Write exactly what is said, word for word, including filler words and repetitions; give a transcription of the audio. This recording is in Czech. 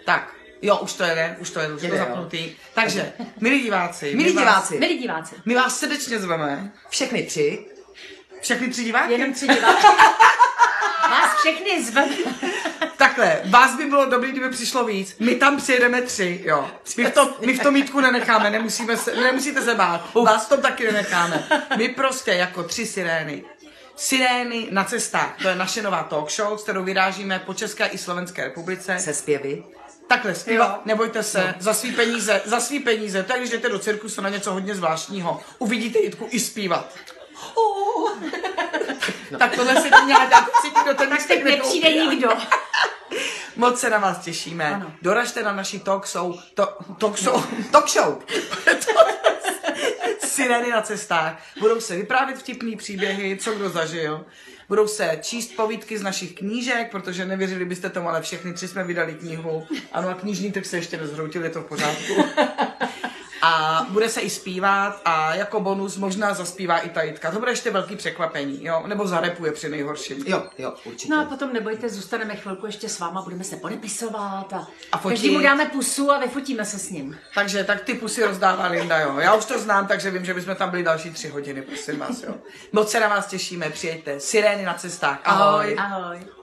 Tak, jo, už to jede, už to jede, už je to zapnutý. Takže, milí diváci, milí my diváci, vás, milí diváci, my vás srdečně zveme. Všechny tři. Všechny tři diváky? Jenom tři diváky. Vás všechny zveme. Takhle, vás by bylo dobrý, kdyby přišlo víc. My tam přijedeme tři, jo. My v tom, my v tom mítku nenecháme, nemusíme se, nemusíte se bát. Vás v tom taky nenecháme. My prostě jako tři sirény. Sirény na cestách, to je naše nová talk show, s kterou vyrážíme po České i Slovenské republice. Se zpěvy. Takhle zpívat, nebojte se, no. za svý peníze, za svý peníze, to je, když jdete do cirkusu na něco hodně zvláštního, uvidíte Jitku i zpívat. Oh. No. Tak tohle si to měla dát, si do ten tak teď nepřijde nikdo. Moc se na vás těšíme. Ano. Doražte na naší talk show, to, talk show, talk show. Sirény na cestách. Budou se vyprávět vtipný příběhy, co kdo zažil. Budou se číst povídky z našich knížek, protože nevěřili byste tomu, ale všechny tři jsme vydali knihu. Ano, a knižní trh se ještě nezhroutil, je to v pořádku. A bude se i zpívat a jako bonus možná zaspívá i ta Jitka. To bude ještě velký překvapení, jo? Nebo zarepuje při nejhorším. Jo, jo, určitě. No a potom nebojte, zůstaneme chvilku ještě s váma, budeme se podepisovat a, a každý mu dáme pusu a vyfotíme se s ním. Takže tak ty pusy rozdává Linda, jo. Já už to znám, takže vím, že bychom tam byli další tři hodiny, prosím vás, jo. Moc se na vás těšíme, přijďte. Sirény na cestách. Ahoj. Ahoj.